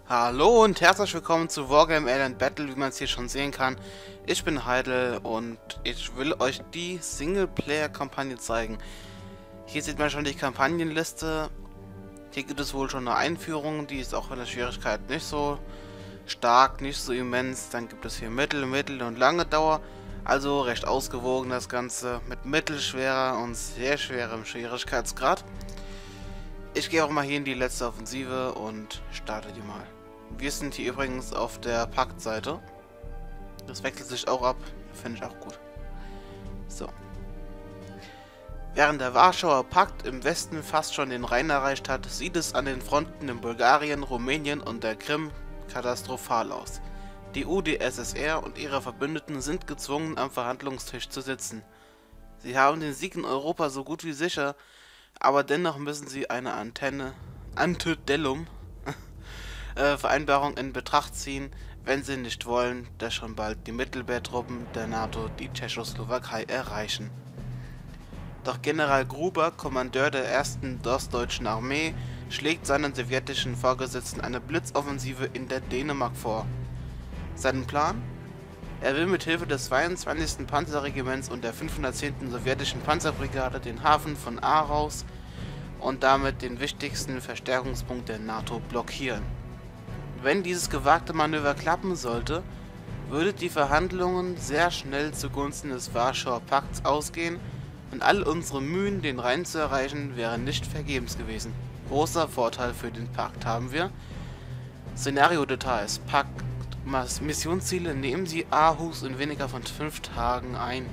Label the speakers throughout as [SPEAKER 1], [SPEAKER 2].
[SPEAKER 1] Hallo und herzlich willkommen zu Wargame Alien Battle, wie man es hier schon sehen kann. Ich bin Heidel und ich will euch die Singleplayer-Kampagne zeigen. Hier sieht man schon die Kampagnenliste. Hier gibt es wohl schon eine Einführung, die ist auch in der Schwierigkeit nicht so stark, nicht so immens. Dann gibt es hier Mittel und lange Dauer. Also recht ausgewogen das Ganze mit mittelschwerer und sehr schwerem Schwierigkeitsgrad. Ich gehe auch mal hier in die letzte Offensive und starte die mal. Wir sind hier übrigens auf der Paktseite. Das wechselt sich auch ab. Finde ich auch gut. So. Während der Warschauer Pakt im Westen fast schon den Rhein erreicht hat, sieht es an den Fronten in Bulgarien, Rumänien und der Krim katastrophal aus. Die UdSSR und ihre Verbündeten sind gezwungen, am Verhandlungstisch zu sitzen. Sie haben den Sieg in Europa so gut wie sicher, aber dennoch müssen sie eine Antebellum Vereinbarung in Betracht ziehen, wenn sie nicht wollen, dass schon bald die Mittelmeertruppen der NATO die Tschechoslowakei erreichen. Doch General Gruber, Kommandeur der 1. Ostdeutschen Armee, schlägt seinen sowjetischen Vorgesetzten eine Blitzoffensive in der Dänemark vor. Seinen Plan? Er will mit Hilfe des 22. Panzerregiments und der 510. sowjetischen Panzerbrigade den Hafen von Aarhus und damit den wichtigsten Verstärkungspunkt der NATO blockieren. Wenn dieses gewagte Manöver klappen sollte, würde die Verhandlungen sehr schnell zugunsten des Warschauer Pakts ausgehen und all unsere Mühen, den Rhein zu erreichen, wären nicht vergebens gewesen. Großer Vorteil für den Pakt haben wir. Szenario-Details. Pakt Missionsziele: nehmen Sie Aarhus in weniger von 5 Tagen ein.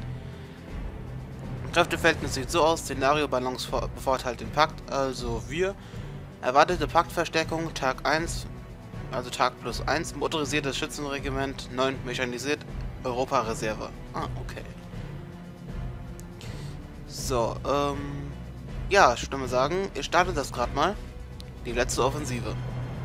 [SPEAKER 1] Kräfteverhältnis sieht so aus: Szenario-Balance bevorteilt den Pakt, also wir. Erwartete Paktverstärkung Tag 1. Also Tag plus 1, motorisiertes Schützenregiment, 9 mechanisiert, Europa-Reserve. Ah, okay. So, ja, ich würde mal sagen, ich starte das gerade mal. Die letzte Offensive.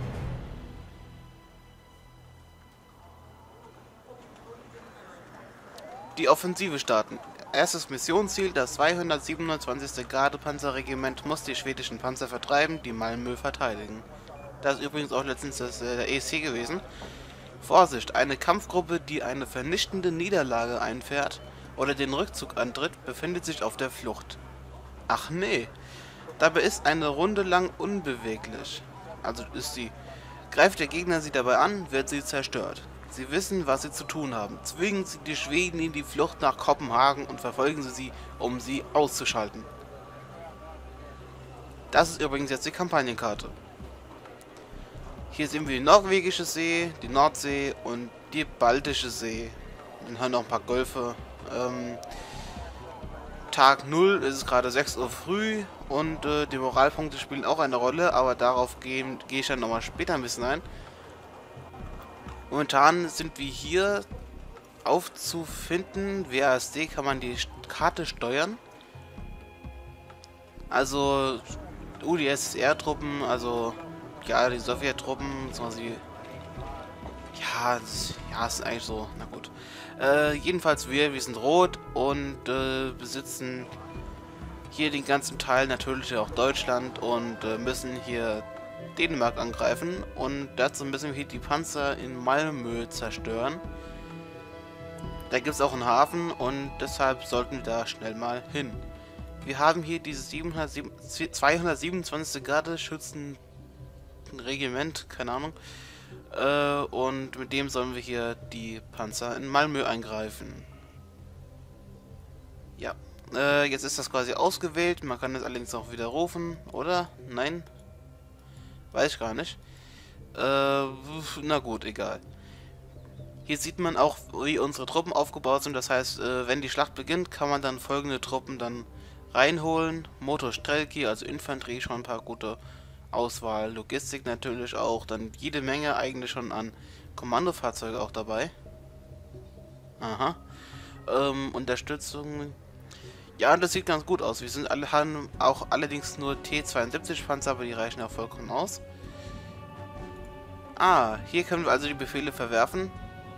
[SPEAKER 1] Die Offensive starten. Erstes Missionsziel: das 227. Gardepanzerregiment muss die schwedischen Panzer vertreiben, die Malmö verteidigen. Das ist übrigens auch letztens der ESC gewesen. Vorsicht, eine Kampfgruppe, die eine vernichtende Niederlage einfährt oder den Rückzug antritt, befindet sich auf der Flucht. Ach nee, dabei ist eine Runde lang unbeweglich. Also ist sie. Greift der Gegner sie dabei an, wird sie zerstört. Sie wissen, was sie zu tun haben. Zwingen Sie die Schweden in die Flucht nach Kopenhagen und verfolgen Sie sie, um sie auszuschalten. Das ist übrigens jetzt die Kampagnenkarte. Hier sehen wir die norwegische See, die Nordsee und die baltische See. Dann haben noch ein paar Golfe. Tag 0 ist es gerade 6 Uhr früh und die Moralpunkte spielen auch eine Rolle, aber darauf gehe ich dann nochmal später ein bisschen ein. Momentan sind wir hier aufzufinden. WASD kann man die Karte steuern. Also UdSSR-Truppen, also ja, die Sowjettruppen, beziehungsweise ja, ist eigentlich so, na gut. Jedenfalls wir sind rot und besitzen hier den ganzen Teil, natürlich auch Deutschland, und müssen hier Dänemark angreifen, und dazu müssen wir hier die Panzer in Malmö zerstören. Da gibt es auch einen Hafen und deshalb sollten wir da schnell mal hin. Wir haben hier dieses 227. Gardeschützenregiment, keine Ahnung. Und mit dem sollen wir hier die Panzer in Malmö eingreifen. Ja, jetzt ist das quasi ausgewählt. Man kann das allerdings auch widerrufen, oder? Nein? Weiß ich gar nicht. Na gut, egal. Hier sieht man auch, wie unsere Truppen aufgebaut sind. Das heißt, wenn die Schlacht beginnt, kann man dann folgende Truppen dann reinholen. Motostrelki, also Infanterie, schon ein paar gute Auswahl. Logistik natürlich auch. Dann jede Menge eigentlich schon an Kommandofahrzeuge auch dabei. Aha. Unterstützung. Ja, das sieht ganz gut aus. Wir sind haben auch allerdings nur T-72 Panzer, aber die reichen auch vollkommen aus. Ah, hier können wir also die Befehle verwerfen.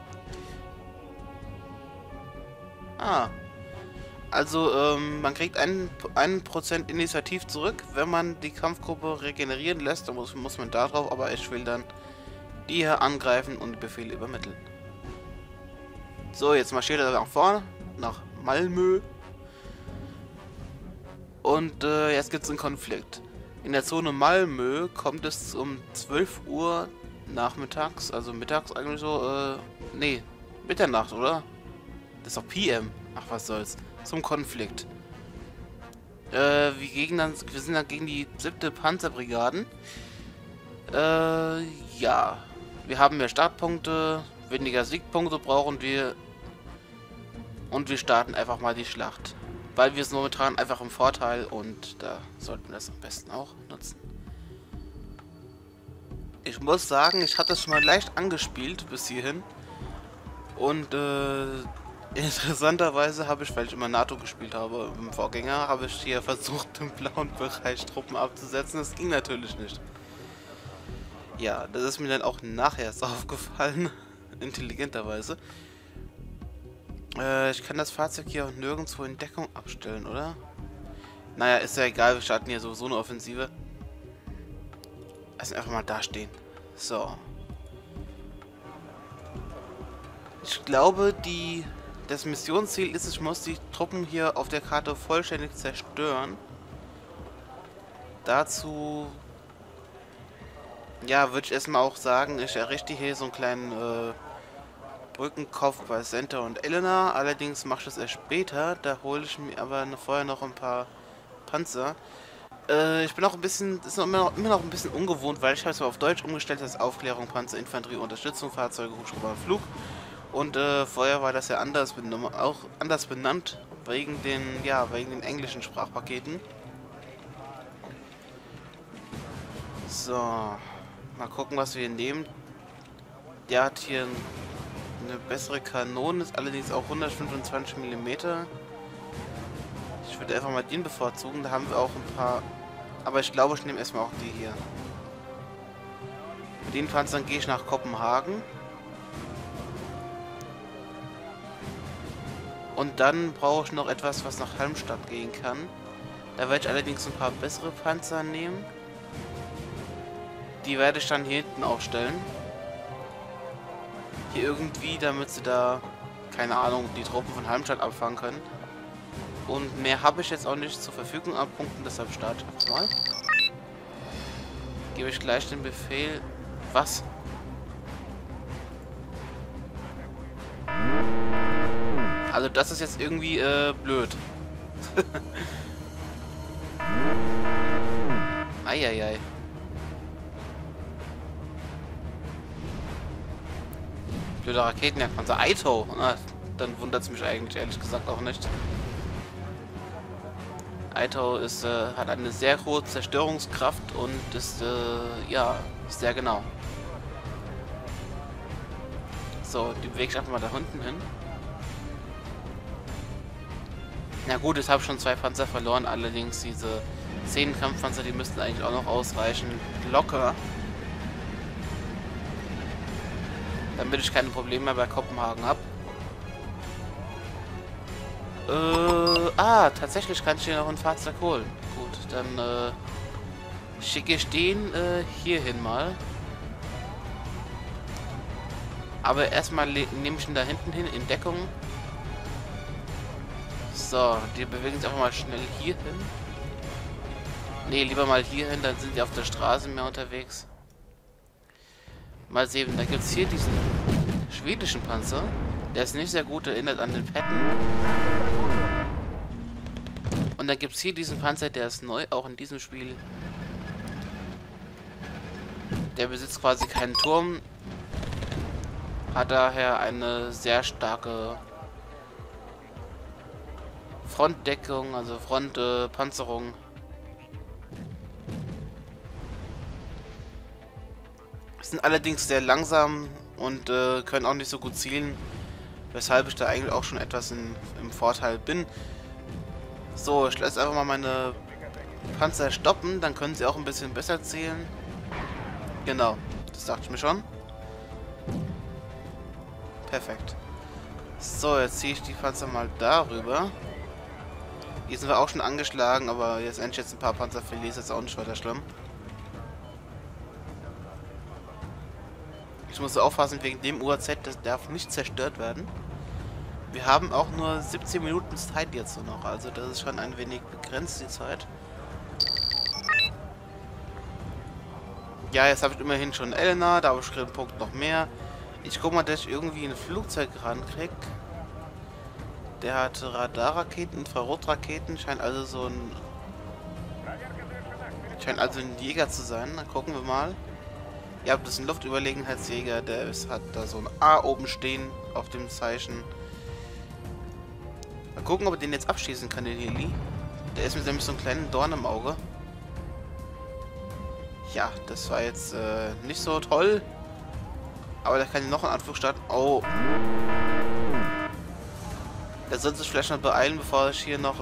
[SPEAKER 1] Ah. Also, man kriegt 1% Initiativ zurück, wenn man die Kampfgruppe regenerieren lässt. Da muss man da drauf, aber ich will dann die hier angreifen und die Befehle übermitteln. So, jetzt marschiert er nach vorne, nach Malmö. Und jetzt gibt es einen Konflikt. In der Zone Malmö kommt es um 12 Uhr nachmittags, also mittags eigentlich so, nee, Mitternacht, oder? Das ist doch PM. Ach, was soll's. Zum Konflikt. Wir sind dann gegen die 7. Panzerbrigaden. Ja. Wir haben mehr Startpunkte, weniger Siegpunkte brauchen wir. Und wir starten einfach mal die Schlacht. Weil wir es momentan einfach im Vorteil und da sollten wir das am besten auch nutzen. Ich muss sagen, ich hatte es schon mal leicht angespielt bis hierhin. Und interessanterweise habe ich, weil ich immer NATO gespielt habe, im Vorgänger, habe ich hier versucht, im blauen Bereich Truppen abzusetzen. Das ging natürlich nicht. Ja, das ist mir dann auch nachher erst aufgefallen. Intelligenterweise. Ich kann das Fahrzeug hier auch nirgendwo in Deckung abstellen, oder? Naja, ist ja egal, wir starten hier sowieso eine Offensive. Also einfach mal dastehen. So. Ich glaube, das Missionsziel ist, ich muss die Truppen hier auf der Karte vollständig zerstören. Dazu, ja, würde ich erstmal auch sagen, ich errichte hier so einen kleinen Brückenkopf bei Center und Elena. Allerdings mache ich das erst später. Da hole ich mir aber vorher noch ein paar Panzer. Ich bin auch ein bisschen, ist noch immer noch ein bisschen ungewohnt, weil ich habe es mal auf Deutsch umgestellt, das Aufklärung, Panzer, Infanterie, Unterstützung, Fahrzeuge, Hubschrauber, Flug. Und vorher war das ja anders benannt, wegen den englischen Sprachpaketen. So, mal gucken, was wir hier nehmen. Der hat hier eine bessere Kanone, ist allerdings auch 125 mm. Ich würde einfach mal den bevorzugen, da haben wir auch ein paar. Aber ich glaube, ich nehme erstmal auch die hier. Mit den Panzern gehe ich nach Kopenhagen. Und dann brauche ich noch etwas, was nach Halmstad gehen kann. Da werde ich allerdings ein paar bessere Panzer nehmen. Die werde ich dann hier hinten aufstellen. Hier irgendwie, damit sie da, keine Ahnung, die Truppen von Halmstad abfangen können. Und mehr habe ich jetzt auch nicht zur Verfügung an Punkten, deshalb starte ich mal. Gebe ich gleich den Befehl. Was? Also das ist jetzt irgendwie blöd. Eieiei. Blöder Raketenjagdpanzer. Aito. Ah, dann wundert es mich eigentlich ehrlich gesagt auch nicht. Aito ist, hat eine sehr hohe Zerstörungskraft und ist, ja, sehr genau. So, die bewege ich einfach mal da unten hin. Na gut, jetzt habe ich schon 2 Panzer verloren, allerdings diese 10 Kampfpanzer, die müssten eigentlich auch noch ausreichen. Locker. Damit ich keine Probleme mehr bei Kopenhagen habe. Tatsächlich kann ich hier noch ein Fahrzeug holen. Gut, dann schicke ich den hier hin mal. Aber erstmal nehme ich ihn da hinten hin in Deckung. So, die bewegen sich einfach mal schnell hier hin. Ne, lieber mal hier hin, dann sind die auf der Straße mehr unterwegs. Mal sehen, da gibt es hier diesen schwedischen Panzer. Der ist nicht sehr gut, erinnert an den Patton. Und dann gibt es hier diesen Panzer, der ist neu, auch in diesem Spiel. Der besitzt quasi keinen Turm. Hat daher eine sehr starke Frontdeckung, also Frontpanzerung. Sind allerdings sehr langsam und können auch nicht so gut zielen, weshalb ich da eigentlich auch schon etwas im Vorteil bin. So, ich lasse einfach mal meine Panzer stoppen, dann können sie auch ein bisschen besser zielen. Genau, das dachte ich mir schon. Perfekt. So, jetzt ziehe ich die Panzer mal darüber. Hier sind wir auch schon angeschlagen, aber jetzt endlich ein paar Panzer verlieren, ist jetzt auch nicht weiter schlimm. Ich muss aufpassen, wegen dem UAZ, das darf nicht zerstört werden. Wir haben auch nur 17 Minuten Zeit jetzt so noch, also das ist schon ein wenig begrenzt, die Zeit. Ja, jetzt habe ich immerhin schon Elena, da habe ich einen Punkt noch mehr. Ich guck mal, dass ich irgendwie ein Flugzeug rankrieg. Der hat Radarraketen, Infrarotraketen, scheint also ein Jäger zu sein. Dann gucken wir mal. Ja, das ist ein Luftüberlegenheitsjäger, hat da so ein A oben stehen auf dem Zeichen. Mal gucken, ob er den jetzt abschießen kann, den Heli. Der ist mit nämlich so einem kleinen Dorn im Auge. Ja, das war jetzt nicht so toll. Aber da kann ich noch einen Anflug starten. Oh. Der sollte sich vielleicht noch beeilen, bevor ich hier noch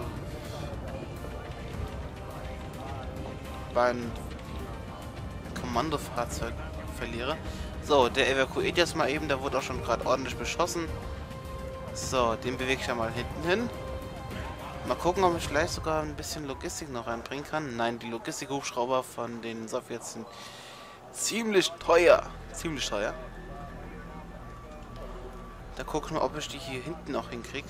[SPEAKER 1] beim Kommandofahrzeug verliere. So, der evakuiert jetzt mal eben. Der wurde auch schon gerade ordentlich beschossen. So, den bewege ich ja mal hinten hin. Mal gucken, ob ich vielleicht sogar ein bisschen Logistik noch reinbringen kann. Nein, die Logistik-Hubschrauber von den Sowjets sind ziemlich teuer. Ziemlich teuer. Da gucke ich mal, ob ich die hier hinten noch hinkriege.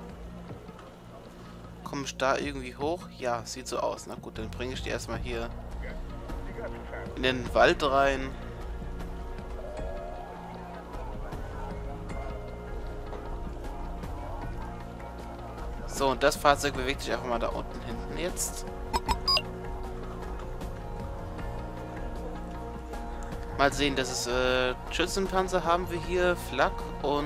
[SPEAKER 1] Komme ich da irgendwie hoch? Ja, sieht so aus. Na gut, dann bringe ich die erstmal hier in den Wald rein. So, und das Fahrzeug bewegt sich einfach mal da unten hinten jetzt. Mal sehen, das ist Schützenpanzer haben wir hier, Flak und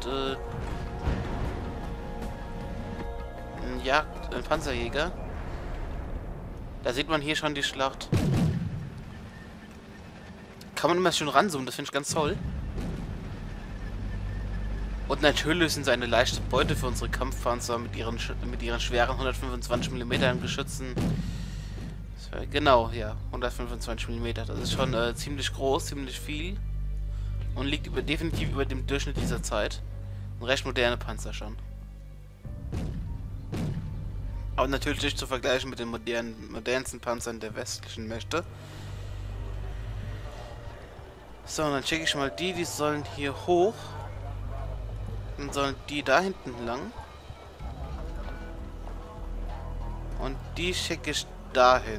[SPEAKER 1] ein Panzerjäger. Da sieht man hier schon die Schlacht. Kann man immer schön ranzoomen, das finde ich ganz toll. Und natürlich sind sie eine leichte Beute für unsere Kampfpanzer mit ihren schweren 125 mm Geschützen. Genau, ja, 125 mm. Das ist schon ziemlich groß, ziemlich viel. Und liegt definitiv über dem Durchschnitt dieser Zeit. Ein recht moderne Panzer schon. Aber natürlich nicht zu vergleichen mit den modernsten Panzern der westlichen Mächte. So, und dann checke ich mal die sollen hier hoch. Dann sollen die da hinten lang. Und die schicke ich dahin.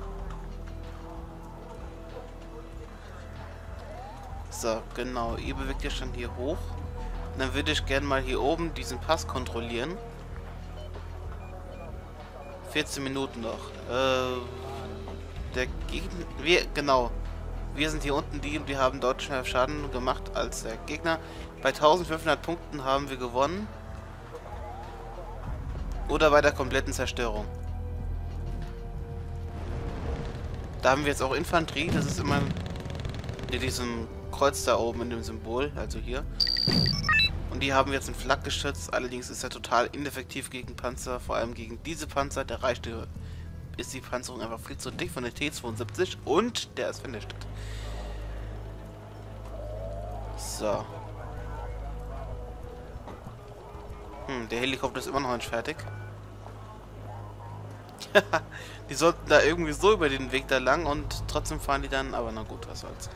[SPEAKER 1] So, genau. Ihr bewegt euch dann hier hoch. Und dann würde ich gerne mal hier oben diesen Pass kontrollieren. 14 Minuten noch. Der Gegner... Genau. Wir sind hier unten die und wir haben deutlich mehr Schaden gemacht als der Gegner. Bei 1500 Punkten haben wir gewonnen. Oder bei der kompletten Zerstörung. Da haben wir jetzt auch Infanterie. Das ist immer in diesem Kreuz da oben in dem Symbol. Also hier. Und die haben jetzt ein Flakgeschütz. Allerdings ist er total ineffektiv gegen Panzer. Vor allem gegen diese Panzer. Ist die Panzerung einfach viel zu dick von der T-72. Und der ist vernichtet. So. Der Helikopter ist immer noch nicht fertig. Die sollten da irgendwie so über den Weg da lang und trotzdem fahren die dann, aber na gut, was soll's.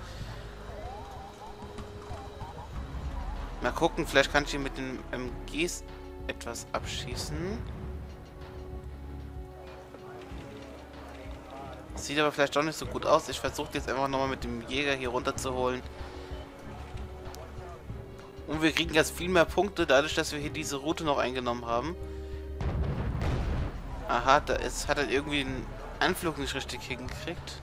[SPEAKER 1] Mal gucken, vielleicht kann ich hier mit den MGs etwas abschießen. Sieht aber vielleicht doch nicht so gut aus. Ich versuche jetzt einfach nochmal mit dem Jäger hier runterzuholen. Und wir kriegen jetzt viel mehr Punkte, dadurch, dass wir hier diese Route noch eingenommen haben. Aha, hat er irgendwie einen Anflug nicht richtig hingekriegt.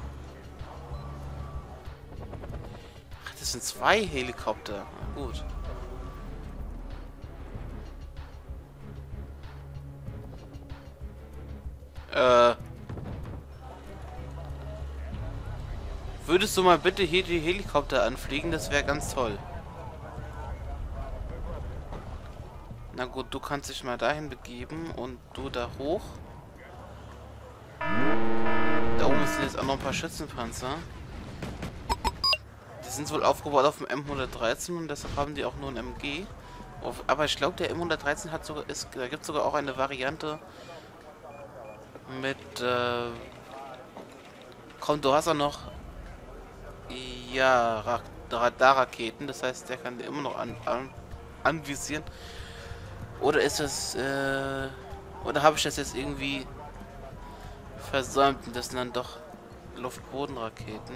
[SPEAKER 1] Ach, das sind 2 Helikopter. Na gut. Würdest du mal bitte hier die Helikopter anfliegen? Das wäre ganz toll. Na gut, du kannst dich mal dahin begeben und du da hoch. Da oben sind jetzt auch noch ein paar Schützenpanzer. Die sind wohl aufgebaut auf dem M113 und deshalb haben die auch nur ein MG. Aber ich glaube, der M113 hat sogar, da gibt es sogar auch eine Variante mit, komm, du hast auch noch, ja, Radarraketen. Das heißt, der kann immer noch anvisieren. Oder ist das, oder habe ich das jetzt irgendwie versäumt? Und das sind dann doch Luftbodenraketen.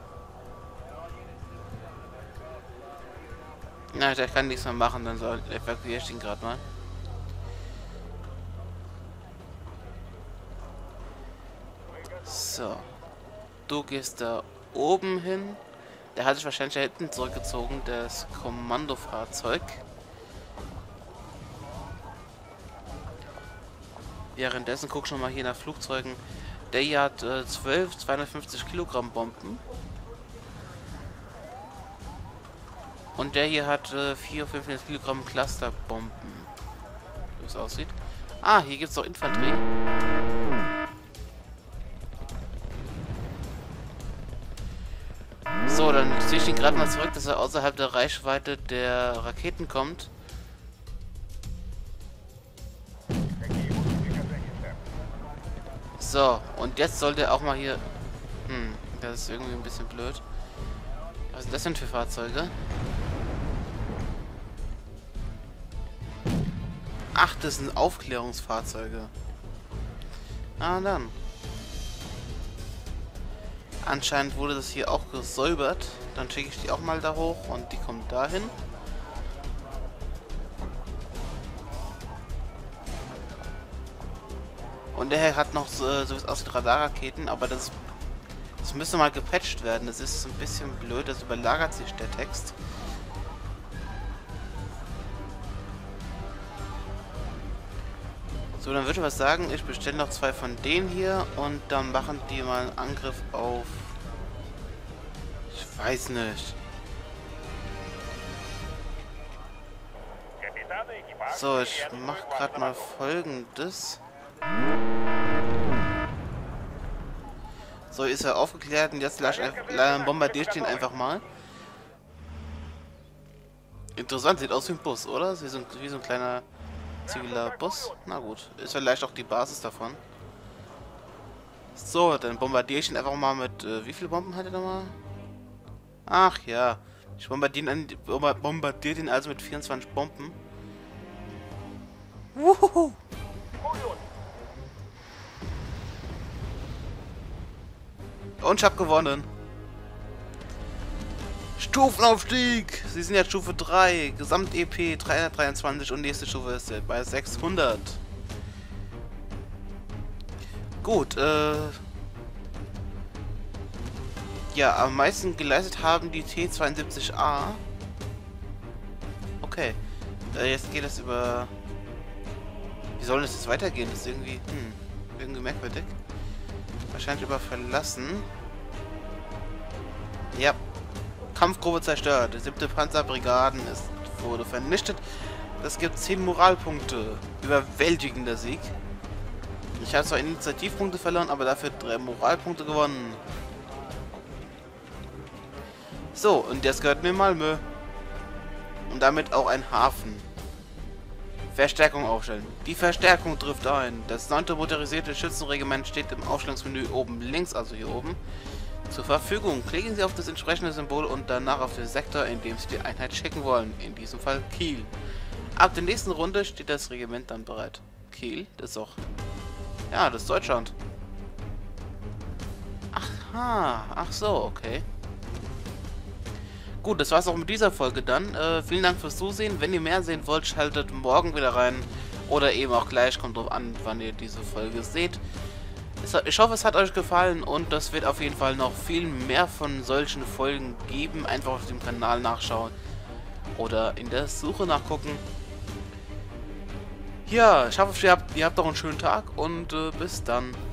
[SPEAKER 1] Na, der kann nichts mehr machen, dann evakuiere ich ihn gerade mal. So. Du gehst da oben hin. Der hat sich wahrscheinlich da hinten zurückgezogen, das Kommandofahrzeug. Währenddessen guck schon mal hier nach Flugzeugen. Der hier hat 12 250 Kilogramm Bomben. Und der hier hat 4 500 Kilogramm Clusterbomben. Wie es aussieht. Ah, hier gibt es noch Infanterie. So, dann ziehe ich ihn gerade mal zurück, dass er außerhalb der Reichweite der Raketen kommt. So, und jetzt sollte er auch mal hier... das ist irgendwie ein bisschen blöd. Was sind das denn für Fahrzeuge? Ach, das sind Aufklärungsfahrzeuge. Ah, dann. Anscheinend wurde das hier auch gesäubert. Dann schicke ich die auch mal da hoch und die kommen dahin. Und der Herr hat noch so wie es aussieht Radarraketen, aber das müsste mal gepatcht werden. Das ist ein bisschen blöd, das überlagert sich der Text. So, dann würde ich was sagen, ich bestelle noch 2 von denen hier und dann machen die mal einen Angriff auf... Ich weiß nicht. So, ich mache gerade mal Folgendes. So, ist er aufgeklärt und jetzt bombardiere ich den einfach mal. Interessant, sieht aus wie ein Bus, oder? Wie so ein kleiner ziviler Bus. Na gut, ist vielleicht auch die Basis davon. So, dann bombardiere ich ihn einfach mal mit... wie viele Bomben hat er nochmal? Ach ja, ich bombardiere ihn also mit 24 Bomben. Wuhu! Und ich habe gewonnen. Stufenaufstieg! Sie sind jetzt Stufe 3. Gesamt-EP 323 und nächste Stufe ist bei 600. Gut, ja, am meisten geleistet haben die T-72A. Okay. Jetzt geht es über... Wie soll das jetzt weitergehen? Das ist irgendwie... irgendwie merkwürdig. Wahrscheinlich über Verlassen. Ja. Kampfgruppe zerstört. Die 7. Panzerbrigaden wurde vernichtet. Das gibt 10 Moralpunkte. Überwältigender Sieg. Ich habe zwar Initiativpunkte verloren, aber dafür 3 Moralpunkte gewonnen. So, und jetzt gehört mir Malmö. Und damit auch ein Hafen. Verstärkung aufstellen. Die Verstärkung trifft ein. Das 9. motorisierte Schützenregiment steht im Aufstellungsmenü oben links, also hier oben, zur Verfügung. Klicken Sie auf das entsprechende Symbol und danach auf den Sektor, in dem Sie die Einheit schicken wollen. In diesem Fall Kiel. Ab der nächsten Runde steht das Regiment dann bereit. Kiel, das ist doch... Ja, das ist Deutschland. Aha, ach so, okay. Gut, das war's auch mit dieser Folge dann. Vielen Dank fürs Zusehen. Wenn ihr mehr sehen wollt, schaltet morgen wieder rein. Oder eben auch gleich, kommt drauf an, wann ihr diese Folge seht. Ich hoffe, es hat euch gefallen und das wird auf jeden Fall noch viel mehr von solchen Folgen geben. Einfach auf dem Kanal nachschauen oder in der Suche nachgucken. Ja, ich hoffe, ihr habt noch einen schönen Tag und bis dann.